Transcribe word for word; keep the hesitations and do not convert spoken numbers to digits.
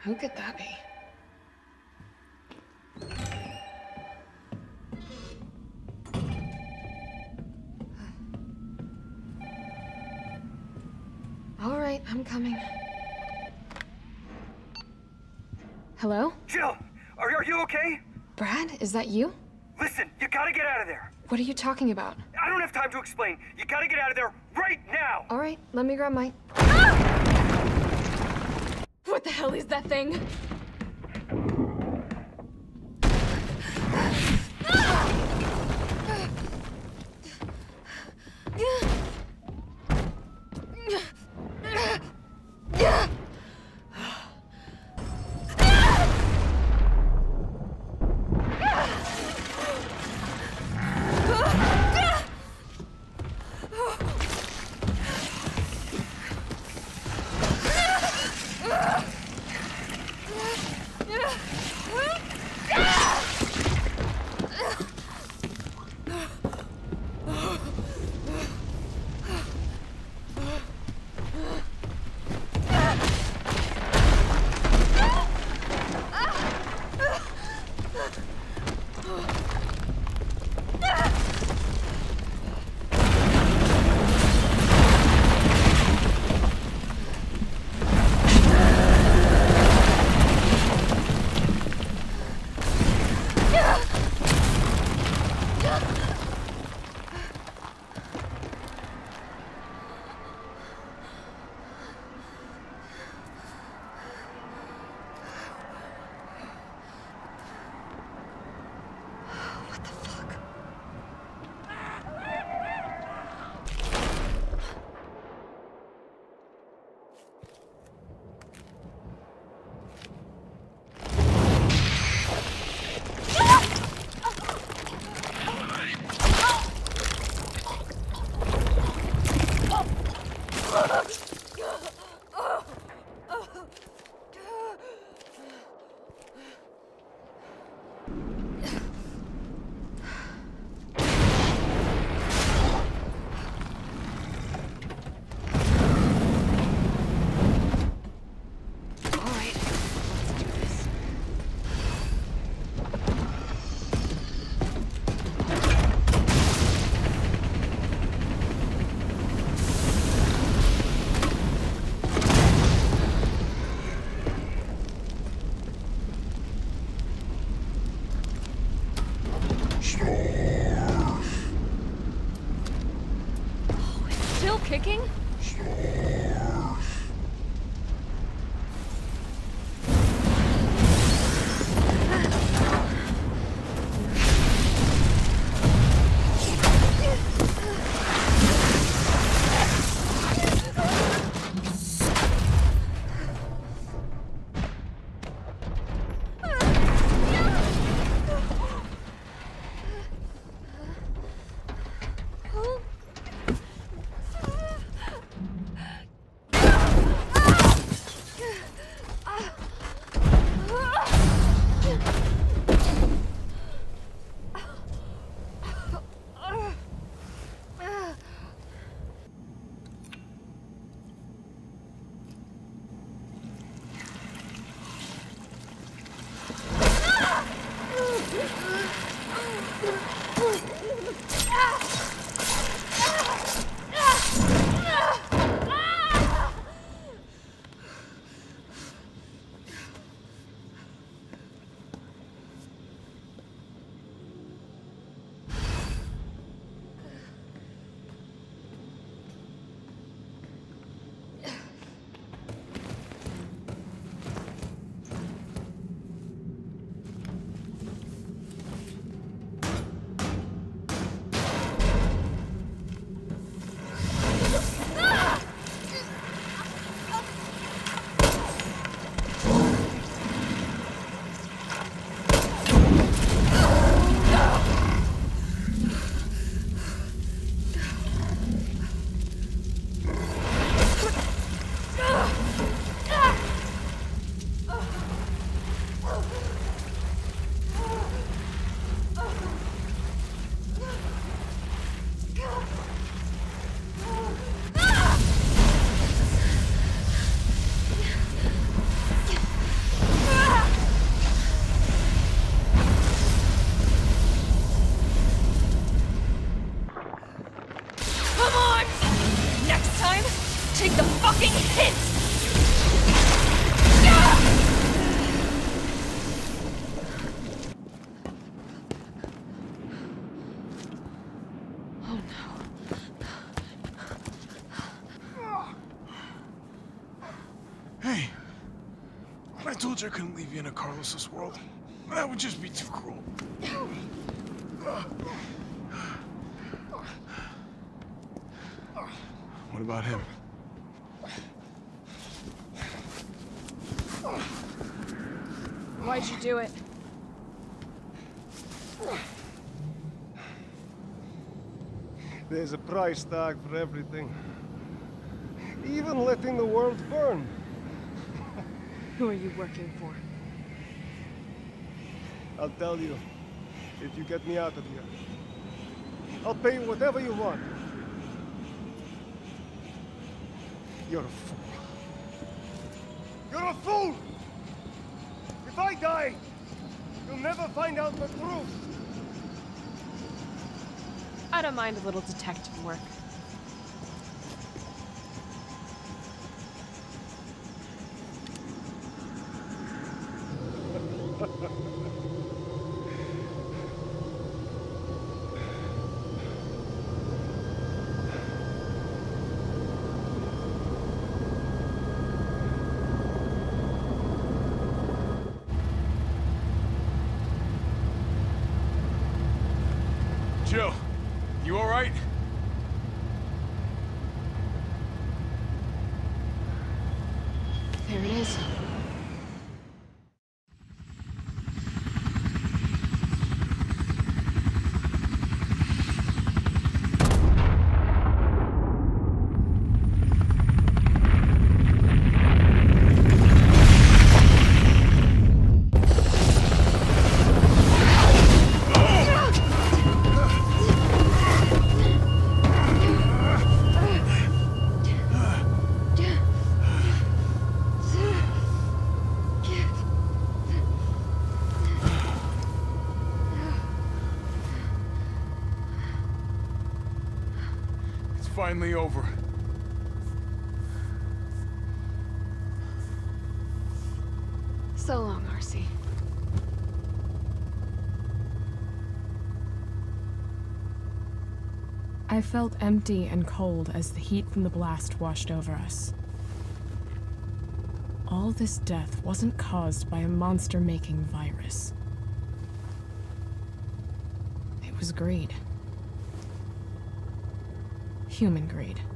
Who could that be? All right, I'm coming. Hello? Jill, are, are you okay? Brad, is that you? Listen, you gotta get out of there. What are you talking about? I don't have time to explain. You gotta get out of there right now. All right, let me grab my... What the hell is that thing? Kicking? told you I couldn't leave you in a Carlos's world. That would just be too cruel. What about him? Why'd you do it? There's a price tag for everything. Even letting the world burn. Who are you working for? I'll tell you, if you get me out of here. I'll pay you whatever you want. You're a fool. You're a fool! If I die, you'll never find out the truth. I don't mind a little detective work. Jill, you all right? There it is. Finally over. So long, R C. I felt empty and cold as the heat from the blast washed over us. All this death wasn't caused by a monster-making virus. It was greed. Human greed.